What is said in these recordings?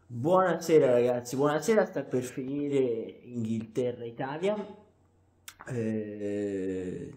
Buonasera ragazzi, buonasera, sta per finire Inghilterra-Italia. Eh,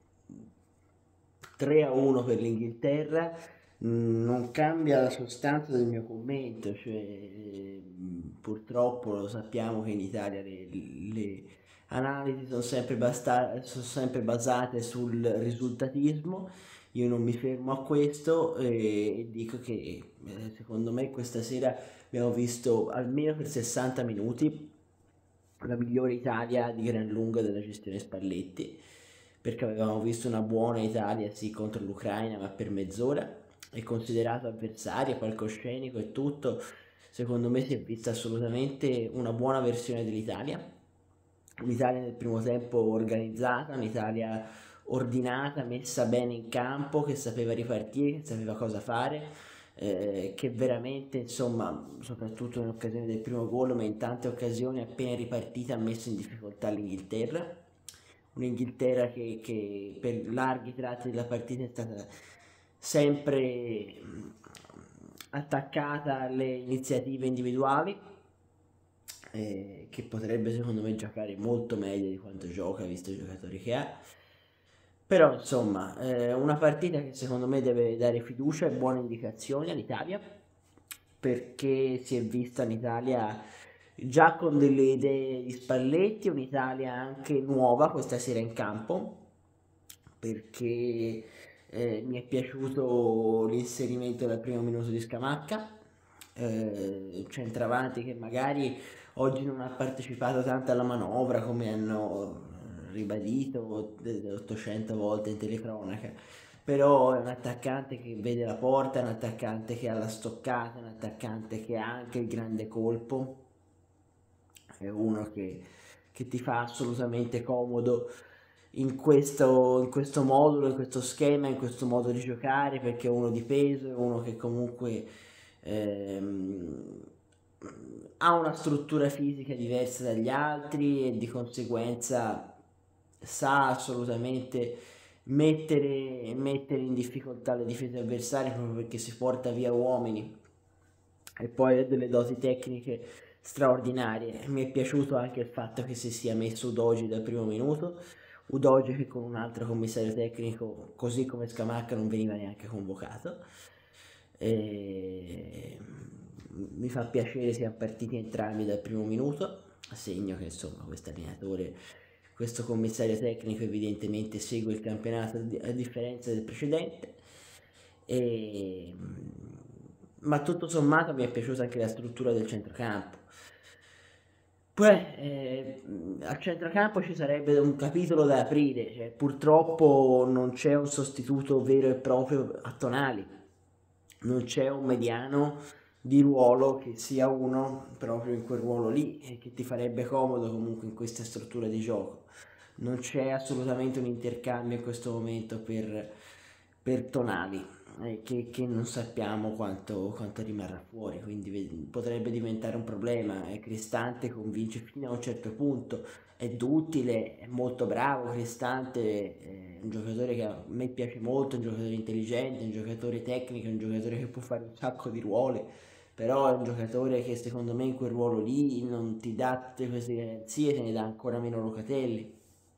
3-1 per l'Inghilterra. Non cambia la sostanza del mio commento, cioè purtroppo lo sappiamo che in Italia le analisi sono sempre basate sul risultatismo. Io non mi fermo a questo e dico che secondo me questa sera abbiamo visto almeno per 60 minuti la migliore Italia di gran lunga della gestione Spalletti, perché avevamo visto una buona Italia sì contro l'Ucraina, ma per mezz'ora, e considerato avversaria, palcoscenico e tutto, secondo me si è vista assolutamente una buona versione dell'Italia. Un'Italia nel primo tempo organizzata, un'Italia ordinata, messa bene in campo, che sapeva ripartire, che sapeva cosa fare, che veramente, insomma, soprattutto in occasione del primo gol, ma in tante occasioni appena ripartita ha messo in difficoltà l'Inghilterra. Un'Inghilterra che per larghi tratti della partita è stata sempre attaccata alle iniziative individuali, che potrebbe secondo me giocare molto meglio di quanto gioca, visto i giocatori che ha. Però insomma, una partita che secondo me deve dare fiducia e buone indicazioni all'Italia, perché si è vista l'Italia già con delle idee di Spalletti, un'Italia anche nuova questa sera in campo, perché mi è piaciuto l'inserimento dal primo minuto di Scamacca, centravanti che magari oggi non ha partecipato tanto alla manovra come hanno ribadito 800 volte in telecronaca, però è un attaccante che vede la porta, è un attaccante che ha la stoccata, è un attaccante che ha anche il grande colpo, è uno che ti fa assolutamente comodo in questo modulo, in questo schema, in questo modo di giocare, perché è uno di peso, è uno che comunque ehm, ha una struttura fisica diversa dagli altri e di conseguenza sa assolutamente mettere in difficoltà le difese avversarie proprio perché si porta via uomini e poi ha delle doti tecniche straordinarie. Mi è piaciuto anche il fatto che si sia messo Udogi dal primo minuto, Udogi che con un altro commissario tecnico, così come Scamacca, non veniva neanche convocato. E mi fa piacere siano partiti entrambi dal primo minuto, a segno che insomma questo allenatore, questo commissario tecnico evidentemente segue il campionato a differenza del precedente. E, ma tutto sommato mi è piaciuta anche la struttura del centrocampo. Poi al centrocampo ci sarebbe un capitolo da aprire, cioè, purtroppo non c'è un sostituto vero e proprio a Tonali, non c'è un mediano di ruolo che sia uno proprio in quel ruolo lì e che ti farebbe comodo comunque in questa struttura di gioco. Non c'è assolutamente un intercambio in questo momento per Tonali, che non sappiamo quanto rimarrà fuori, quindi potrebbe diventare un problema. Cristante convince fino a un certo punto, è duttile, è molto bravo. Cristante è un giocatore che a me piace molto, è un giocatore intelligente, è un giocatore tecnico, è un giocatore che può fare un sacco di ruoli, però è un giocatore che secondo me in quel ruolo lì non ti dà tutte queste garanzie, te ne dà ancora meno Locatelli.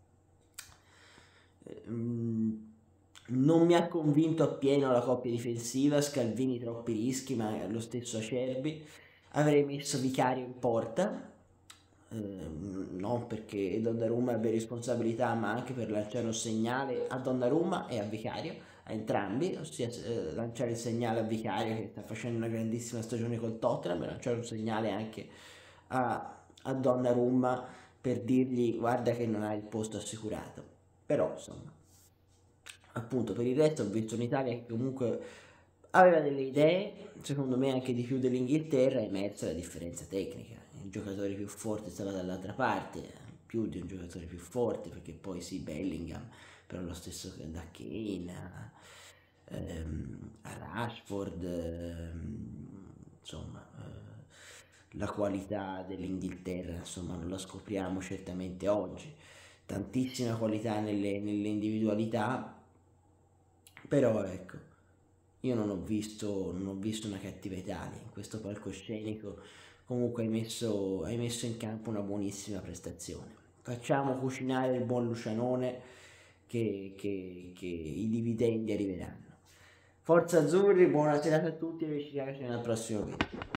Mm, Non mi ha convinto appieno la coppia difensiva, Scalvini troppi rischi, ma lo stesso Acerbi. Avrei messo Vicario in porta, non perché Donnarumma abbia responsabilità, ma anche per lanciare un segnale a Donnarumma e a Vicario, a entrambi, ossia lanciare il segnale a Vicario che sta facendo una grandissima stagione col Tottenham, e lanciare un segnale anche a Donnarumma per dirgli guarda che non hai il posto assicurato. Però insomma, appunto per il resto ho visto un'Italia che comunque aveva delle idee, secondo me anche di più dell'Inghilterra, è emersa la differenza tecnica. Il giocatore più forte stava dall'altra parte, più di un giocatore più forte, perché poi sì, Bellingham, però lo stesso da Kane, a Rashford, insomma, la qualità dell'Inghilterra, insomma, non la scopriamo certamente oggi. Tantissima qualità nelle individualità, però ecco, io non ho visto una cattiva Italia in questo palcoscenico. Comunque hai messo in campo una buonissima prestazione. Facciamo cucinare il buon Lucianone che i dividendi arriveranno. Forza Azzurri, buona serata a tutti e ci vediamo al prossimo video.